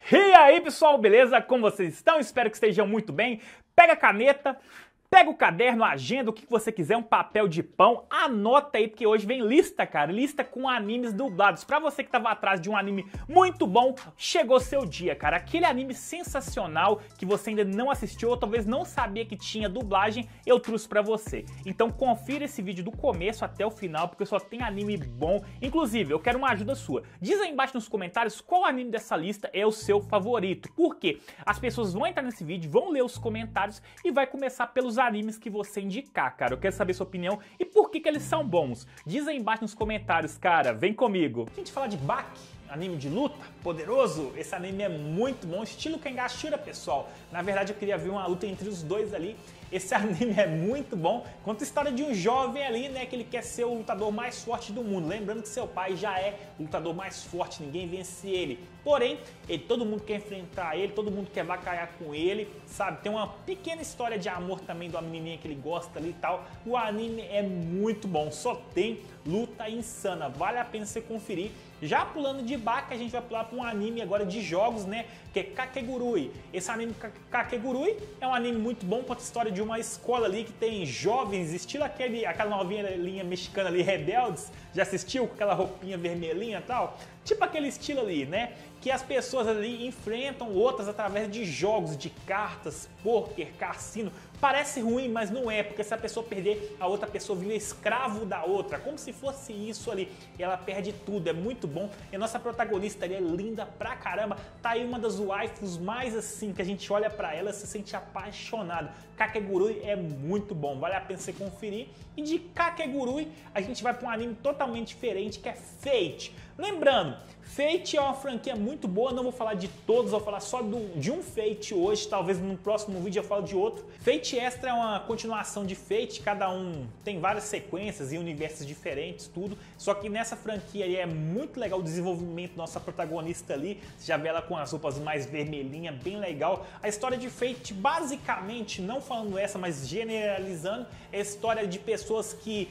E aí pessoal, beleza? Como vocês estão? Espero que estejam muito bem. Pega a caneta, pega o caderno, a agenda, o que você quiser, um papel de pão, anota aí, porque hoje vem lista, cara, lista com animes dublados. Pra você que tava atrás de um anime muito bom, chegou seu dia, cara. Aquele anime sensacional que você ainda não assistiu ou talvez não sabia que tinha dublagem, eu trouxe pra você. Então confira esse vídeo do começo até o final, porque só tem anime bom. Inclusive, eu quero uma ajuda sua. Diz aí embaixo nos comentários qual anime dessa lista é o seu favorito. Por quê? As pessoas vão entrar nesse vídeo, vão ler os comentários e vai começar pelos animes que você indicar, cara. Eu quero saber sua opinião e por que eles são bons. Diz aí embaixo nos comentários, cara. Vem comigo. A gente fala de Baki, anime de luta, poderoso. Esse anime é muito bom, estilo Kengashira, pessoal. Na verdade, eu queria ver uma luta entre os dois ali. Esse anime é muito bom. Conta a história de um jovem ali, né, que ele quer ser o lutador mais forte do mundo. Lembrando que seu pai já é o lutador mais forte, ninguém vence ele. Porém, todo mundo quer enfrentar ele, todo mundo quer vacaiar com ele, sabe? Tem uma pequena história de amor também de uma menininha que ele gosta ali e tal. O anime é muito bom, só tem luta insana. Vale a pena você conferir. Já pulando de Baki, a gente vai pular para um anime agora de jogos, né? Que é Kakegurui. Esse anime Kakegurui é um anime muito bom, conta a história de uma escola ali que tem jovens, estilo aquela novinha linha mexicana ali, Rebeldes. Já assistiu com aquela roupinha vermelhinha e tal? Tipo aquele estilo ali, né? Que as pessoas ali enfrentam outras através de jogos, de cartas, pôquer, cassino. Parece ruim, mas não é, porque se a pessoa perder, a outra pessoa vira escravo da outra, como se fosse isso ali. Ela perde tudo, é muito bom. E a nossa protagonista ali é linda pra caramba. Tá aí uma das waifus mais assim, que a gente olha pra ela e se sente apaixonado. Kakegurui é muito bom, vale a pena você conferir. E de Kakegurui, a gente vai pra um anime totalmente diferente, que é Fate. Lembrando, Fate é uma franquia muito boa, não vou falar de todos, vou falar só de um Fate hoje, talvez no próximo vídeo eu falo de outro. Fate Extra é uma continuação de Fate, cada um tem várias sequências e universos diferentes, tudo. Só que nessa franquia aí é muito legal o desenvolvimento da nossa protagonista ali, você já vê ela com as roupas mais vermelhinhas, bem legal. A história de Fate, basicamente, não falando essa, mas generalizando, é a história de pessoas que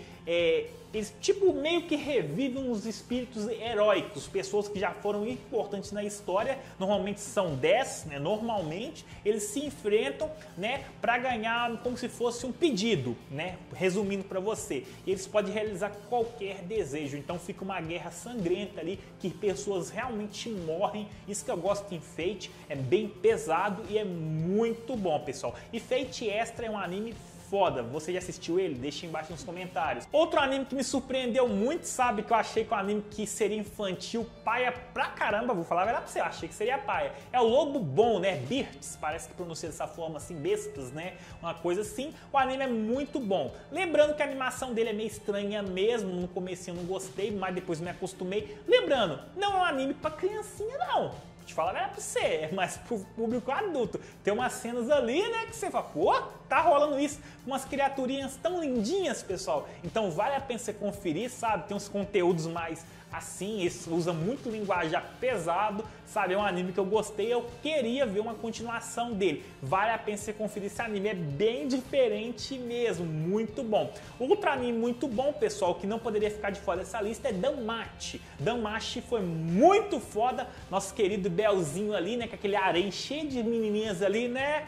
eles tipo meio que revivem os espíritos heróicos, pessoas que já foram importantes na história, normalmente são 10, né? Normalmente eles se enfrentam, né, para ganhar como se fosse um pedido, né? Resumindo para você, e eles podem realizar qualquer desejo, então fica uma guerra sangrenta ali, que pessoas realmente morrem. Isso que eu gosto em Fate, é bem pesado e é muito bom, pessoal. E Fate Extra é um anime foda, você já assistiu ele? Deixa embaixo nos comentários. Outro anime que me surpreendeu muito, sabe, que eu achei que é um anime que seria infantil, paia pra caramba, vou falar a verdade pra você, eu achei que seria paia. É o Lobo Bom, né, Birds, parece que pronuncia dessa forma assim, bestas, né, uma coisa assim. O anime é muito bom. Lembrando que a animação dele é meio estranha mesmo, no comecinho eu não gostei, mas depois me acostumei. Lembrando, não é um anime pra criancinha não. Te falar pra você, é mais pro público adulto. Tem umas cenas ali, né, que você fala, pô, tá rolando isso, umas criaturinhas tão lindinhas, pessoal. Então vale a pena você conferir, sabe? Tem uns conteúdos mais assim, esse usa muito linguajar pesado, sabe? É um anime que eu gostei, eu queria ver uma continuação dele. Vale a pena você conferir esse anime, é bem diferente mesmo, muito bom. Outro anime muito bom, pessoal, que não poderia ficar de fora dessa lista é Danmachi. Danmachi foi muito foda, nosso querido Belzinho ali, né, com aquele harém cheio de menininhas ali, né?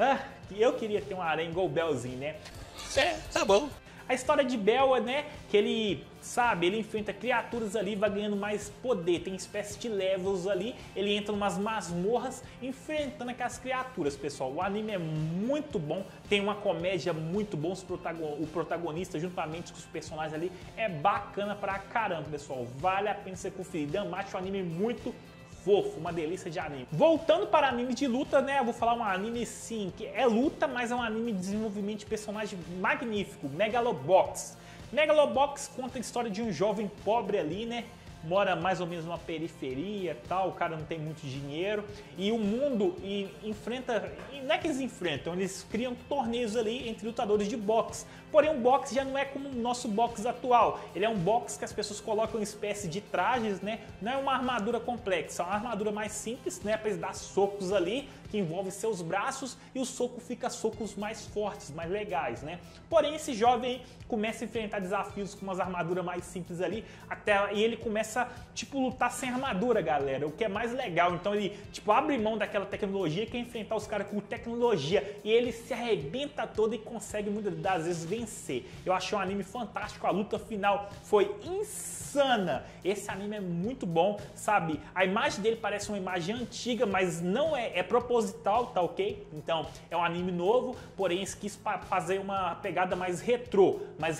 Eu queria ter um harém igual o Belzinho, né? É, tá bom. A história de Bel é, né, que ele, sabe, ele enfrenta criaturas ali, vai ganhando mais poder, tem espécie de levels ali, ele entra em umas masmorras enfrentando aquelas criaturas, pessoal. O anime é muito bom, tem uma comédia muito boa, o protagonista juntamente com os personagens ali, é bacana pra caramba, pessoal. Vale a pena você conferir. Danmachi é um anime muito fofo, uma delícia de anime. Voltando para anime de luta, né, eu vou falar um anime sim, que é luta, mas é um anime de desenvolvimento de personagem magnífico, Megalobox. Megalobox conta a história de um jovem pobre ali, né, mora mais ou menos numa periferia, tal, o cara não tem muito dinheiro, e o mundo enfrenta, não é que eles enfrentam, eles criam torneios ali entre lutadores de boxe, porém o box já não é como o nosso box atual. Ele é um box que as pessoas colocam uma espécie de trajes, né? Não é uma armadura complexa, é uma armadura mais simples, né? Para eles dar socos ali, que envolve seus braços, e o soco fica socos mais fortes, mais legais, né? Porém, esse jovem começa a enfrentar desafios com umas armaduras mais simples ali, e ele começa, tipo, lutar sem armadura, galera, o que é mais legal. Então ele, tipo, abre mão daquela tecnologia e quer enfrentar os caras com tecnologia, e ele se arrebenta todo e consegue muitas das vezes vencer. Eu achei um anime fantástico, a luta final foi insana. Esse anime é muito bom, sabe? A imagem dele parece uma imagem antiga, mas não é proposital, tá ok? Então é um anime novo, porém eles quis fazer uma pegada mais retrô,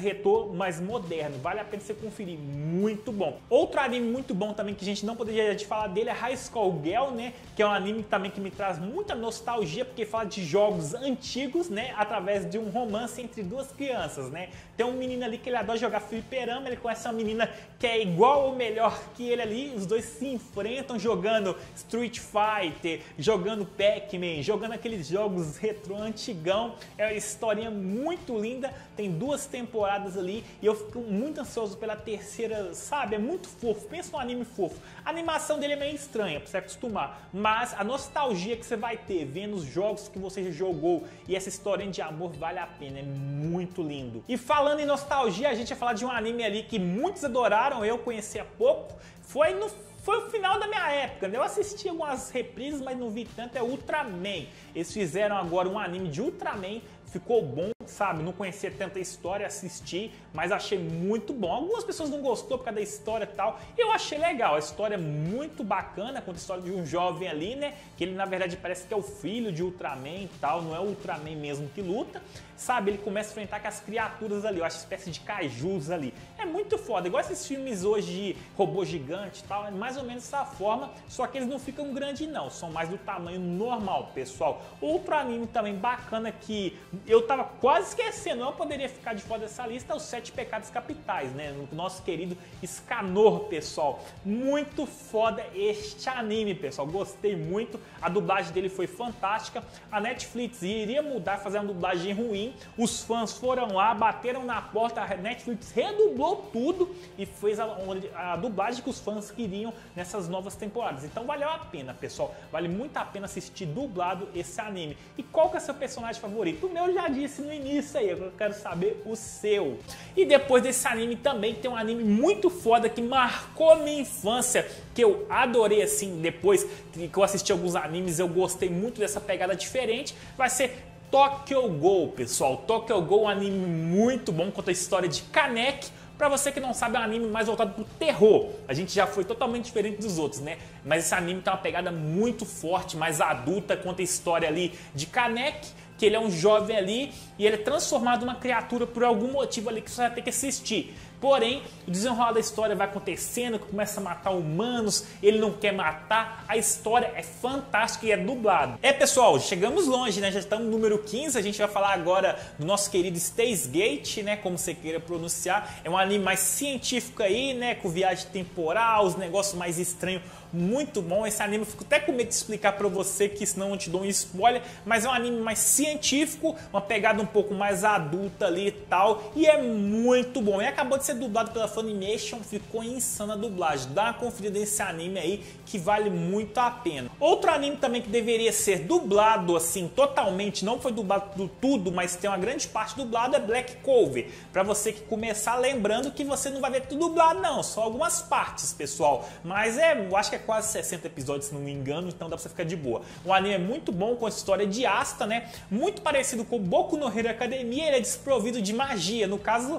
mais moderno. Vale a pena você conferir, muito bom. Outro anime muito bom também que a gente não poderia de falar dele é High School Girl, né? Que é um anime também que me traz muita nostalgia, porque fala de jogos antigos, né? Através de um romance entre duas crianças, né? Tem um menino ali que ele adora jogar fliperama, ele conhece uma menina que é igual ou melhor que ele ali, os dois se enfrentam jogando Street Fighter, jogando Pac-Man, jogando aqueles jogos retrô antigão. É uma historinha muito linda, tem 2 temporadas ali e eu fico muito ansioso pela terceira, sabe? É muito fofo, pensa num anime fofo. A animação dele é meio estranha pra você acostumar, mas a nostalgia que você vai ter vendo os jogos que você jogou e essa historinha de amor vale a pena, é muito lindo. E falando em nostalgia, a gente vai falar de um anime ali que muitos adoraram, eu conheci há pouco, foi o final da minha época, né? Eu assisti algumas reprises, mas não vi tanto, é Ultraman. Eles fizeram agora um anime de Ultraman, ficou bom, sabe? Não conhecia tanta história, assisti, mas achei muito bom. Algumas pessoas não gostou por causa da história e tal. Eu achei legal, a história é muito bacana, conta a história de um jovem ali, né? Que ele na verdade parece que é o filho de Ultraman e tal, não é o Ultraman mesmo que luta. Sabe, ele começa a enfrentar com as criaturas ali, eu acho espécie de kaijus ali. É muito foda, igual esses filmes hoje de robô gigante e tal, é mais ou menos dessa forma, só que eles não ficam grandes não, são mais do tamanho normal, pessoal. Outro anime também bacana que eu tava quase esquecendo, não poderia ficar de fora dessa lista, é os 7 Pecados Capitais, né? O nosso querido Escanor, pessoal. Muito foda este anime, pessoal, gostei muito, a dublagem dele foi fantástica. A Netflix iria mudar, fazer uma dublagem ruim, os fãs foram lá, bateram na porta, a Netflix redublou tudo e fez a dublagem que os fãs queriam nessas novas temporadas. Então valeu a pena, pessoal, vale muito a pena assistir dublado esse anime. E qual que é o seu personagem favorito? O meu eu já disse no início aí, eu quero saber o seu. E depois desse anime também tem um anime muito foda que marcou minha infância, que eu adorei assim, depois que eu assisti alguns animes eu gostei muito dessa pegada diferente, vai ser Tokyo Ghoul, pessoal. Tokyo Ghoul é um anime muito bom, conta a história de Kaneki. Pra você que não sabe, é um anime mais voltado pro terror. A gente já foi totalmente diferente dos outros, né? Mas esse anime tem uma pegada muito forte, mais adulta, conta a história ali de Kaneki, que ele é um jovem ali e ele é transformado numa criatura por algum motivo ali que você vai ter que assistir. Porém, o desenrolar da história vai acontecendo, começa a matar humanos, ele não quer matar, a história é fantástica e é dublado. Pessoal, chegamos longe, né? Já estamos no número 15, a gente vai falar agora do nosso querido Steins Gate, né? Como você queira pronunciar. É um anime mais científico aí, né? Com viagem temporal, os negócios mais estranhos. Muito bom, esse anime eu fico até com medo de explicar pra você, que senão eu te dou um spoiler, mas é um anime mais científico, uma pegada um pouco mais adulta ali e tal, e é muito bom. E acabou de ser dublado pela Funimation, ficou insana a dublagem. Dá uma conferida nesse anime aí que vale muito a pena. Outro anime também que deveria ser dublado assim totalmente, não foi dublado tudo, mas tem uma grande parte dublado, é Black Clover. Pra você que começar, lembrando que você não vai ver tudo dublado não, só algumas partes, pessoal. Mas eu acho que é quase 60 episódios, se não me engano, então dá pra você ficar de boa. O anime é muito bom, com a história de Asta, né? Muito parecido com Boku no Hero Academia, ele é desprovido de magia. No caso,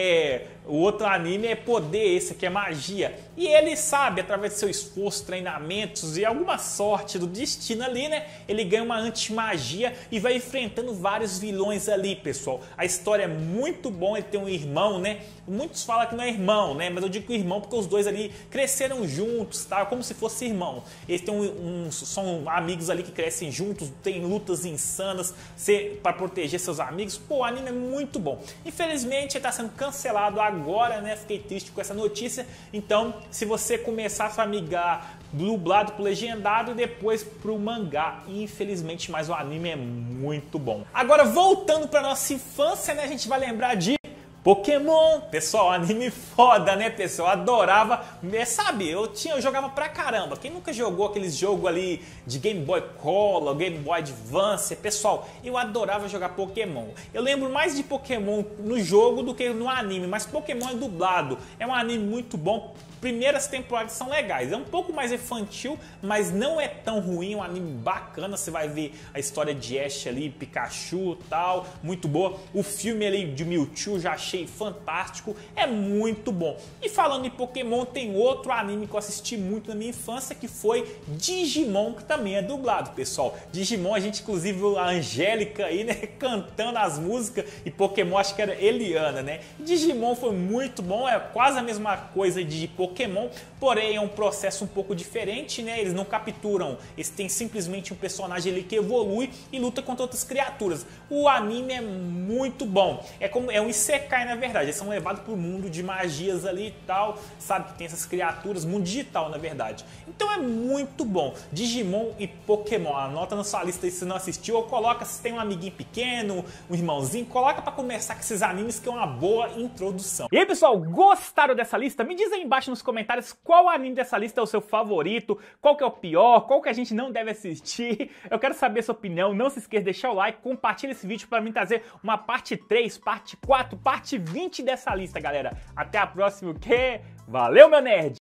o outro anime é poder, esse aqui é magia. E ele sabe, através de seu esforço, treinamentos e alguma sorte do destino ali, né? Ele ganha uma anti-magia e vai enfrentando vários vilões ali, pessoal. A história é muito boa, ele tem um irmão, né? Muitos falam que não é irmão, né? Mas eu digo irmão porque os dois ali cresceram juntos, tá? Como se fosse irmão. Eles são amigos ali que crescem juntos, tem lutas insanas para proteger seus amigos. Pô, o anime é muito bom. Infelizmente ele está sendo cancelado agora agora, né, fiquei triste com essa notícia. Então, se você começar a migrar dublado pro legendado e depois pro mangá, infelizmente, mas o anime é muito bom. Agora, voltando pra nossa infância, né, a gente vai lembrar de Pokémon. Pessoal, anime foda, né, pessoal? Eu adorava, sabe, eu jogava pra caramba. Quem nunca jogou aqueles jogos ali de Game Boy Color, Game Boy Advance? Pessoal, eu adorava jogar Pokémon. Eu lembro mais de Pokémon no jogo do que no anime, mas Pokémon é dublado. É um anime muito bom. Primeiras temporadas são legais, é um pouco mais infantil, mas não é tão ruim, é um anime bacana. Você vai ver a história de Ash ali, Pikachu e tal, muito boa. O filme ali de Mewtwo já achei fantástico, é muito bom. E falando em Pokémon, tem outro anime que eu assisti muito na minha infância, que foi Digimon, que também é dublado, pessoal. Digimon, a gente inclusive viu a Angélica aí, né, cantando as músicas, e Pokémon acho que era Eliana, né. Digimon foi muito bom, é quase a mesma coisa de Pokémon, porém é um processo um pouco diferente, né? Eles não capturam, eles têm simplesmente um personagem ali que evolui e luta contra outras criaturas. O anime é muito bom, é um isekai na verdade, eles são levados para o mundo de magias ali e tal, sabe, que tem essas criaturas, mundo digital na verdade. Então é muito bom, Digimon e Pokémon, anota na sua lista aí se não assistiu, ou coloca se tem um amiguinho pequeno, um irmãozinho, coloca para começar com esses animes que é uma boa introdução. E aí pessoal, gostaram dessa lista? Me diz aí embaixo nos comentários qual anime dessa lista é o seu favorito, qual que é o pior, qual que a gente não deve assistir. Eu quero saber a sua opinião, não se esqueça de deixar o like, compartilha esse vídeo para mim trazer uma parte 3, parte 4, parte 20 dessa lista, galera. Até a próxima, que valeu, meu nerd!